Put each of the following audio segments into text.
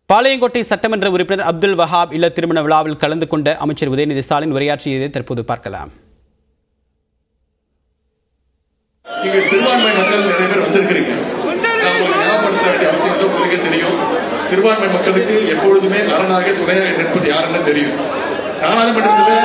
பாளையங்கோட்டை சட்டமன்ற உறுப்பினர் அப்துல் வஹாப் இல்ல திருமண விழாவில் கலந்து கொண்ட அமைச்சர் உதயநிதி ஸ்டாலின் உரையாற்றியதை தற்போது பார்க்கலாம். இங்க சிறுபான்மை மக்கள் நிறைய பேர் வந்திருக்கிறீங்க. ஞாபகப்படுத்த வேண்டிய அவசியம் உங்களுக்கு தெரியும். சிறுபான்மை மக்களுக்கு எப்பொழுதுமே அரணாக துணையாக நிற்பது யாருன்னு தெரியும். நாடாளுமன்றத்தில்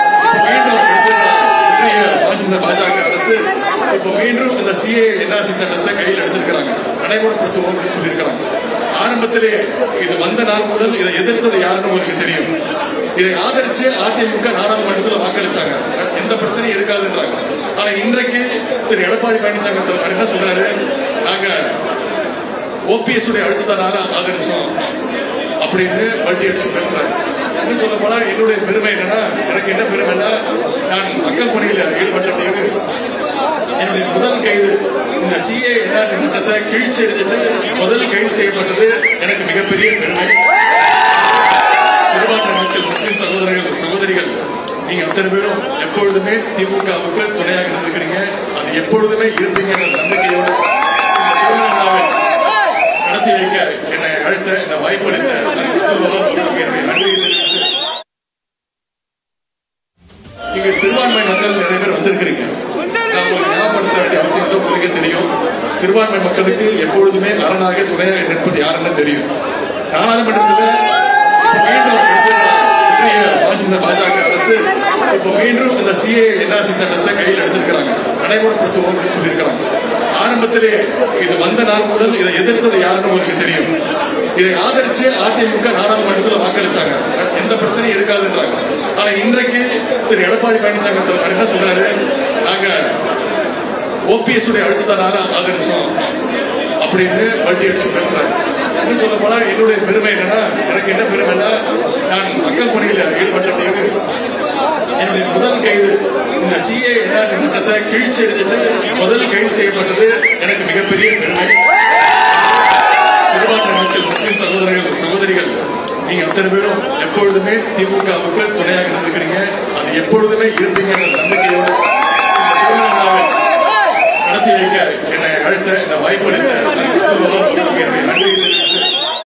பாஜக அரசு இப்ப மீண்டும் இந்த சிஏ என்ஆர்சி சட்டத்தை கையில் எடுத்திருக்கிறாங்க, நடைமுறைப்படுத்துவோம் சொல்லியிருக்கிறாங்க. ஆரம்பத்திலே இது வந்த நாள் முதல் இதை எதிர்த்தது யாருன்னு உங்களுக்கு தெரியும். இதை ஆதரிச்சு அதிமுக நாடாளுமன்றத்தில் வாக்களிச்சாங்க, எந்த பிரச்சனையும் இருக்காதுன்றாங்க. ஆனா இன்றைக்கு திரு எடப்பாடி பழனிசாமி என்ன சொல்றாரு, நாங்க ஓபிஎஸ் உடைய அழுத்தத்தினால ஆதரிச்சோம் அப்படின்னு வட்டி அடிச்சு பேசுறாரு. இன்னும் சொல்ல போனா என்னுடைய பெருமை என்னன்னா, எனக்கு என்ன பெருமைன்னா, நான் மக்கள் பணியில ஈடுபட்ட பிறகு என்னுடைய முதல் கைது இந்த சிஏ என்ஆர்சி சட்டத்தை கீழ்ச்சி எறிஞ்சிட்டு முதல் கைது செய்யப்பட்டது எனக்கு மிகப்பெரிய பெருமை. சிறுபான்மை மக்கள் முஸ்லிம் சகோதரர்கள் சகோதரிகள் நீங்க அத்தனை பேரும் எப்பொழுதுமே திமுகவுக்கு துணையாக இருந்திருக்கிறீங்க, அது எப்பொழுதுமே இருப்பீங்க என்ற நம்பிக்கையோடு நடத்தி வைக்க என்னை அழைத்த இந்த வாய்ப்பளித்த நன்றி. இங்க சிறுபான்மை மக்கள் நிறைய பேர் வந்திருக்கிறீங்க. ஞாபகப்படுத்த வேண்டிய அவசியம் உங்களுக்கு தெரியும். சிறுபான்மை மக்களுக்கு எப்பொழுதுமே அரணாக துணையாக நிற்பது யாருன்னு தெரியும். நாடாளுமன்றத்தில் பாஜக அரசு இப்ப மீண்டும் இந்த சிஏ என்ஆர்சி சட்டத்தை கையில் எடுத்திருக்கிறாங்க, நடைமுறைப்படுத்துவோம் சொல்லியிருக்கிறாங்க. ஆரம்பத்திலே இது வந்த நாள் முதல் இதை எதிர்த்தது யாருன்னு உங்களுக்கு தெரியும். இதை ஆதரிச்சு அதிமுக நாடாளுமன்றத்தில் வாக்களிச்சாங்க, எந்த பிரச்சனையும் இருக்காதுன்றாங்க. ஆனா இன்றைக்கு திரு எடப்பாடி பழனிசாமி என்ன சொல்றாரு, நாங்க ஓபிஎஸ் உடைய அழுத்தத்தினால ஆதரிச்சோம் அப்படின்னு வட்டி அடிச்சு பேசுறாரு. இன்னும் சொல்ல போனா என்னுடைய பெருமை என்னன்னா, எனக்கு என்ன பெருமைன்னா, நான் மக்கள் பணியில ஈடுபட்ட பிறகு என்னுடைய முதல் கைது இந்த சிஏ என்ஆர்சி சட்டத்தை கீழ்ச்சி எறிஞ்சிட்டு முதல் கைது செய்யப்பட்டது எனக்கு மிகப்பெரிய பெருமை. சிறுபான்மை மக்கள் முஸ்லிம் சகோதரர்கள் சகோதரிகள் நீங்க அத்தனை பேரும் எப்பொழுதுமே திமுகவுக்கு துணையாக இருந்திருக்கிறீங்க, அது எப்பொழுதுமே இருப்பீங்க என்ற நம்பிக்கையோடு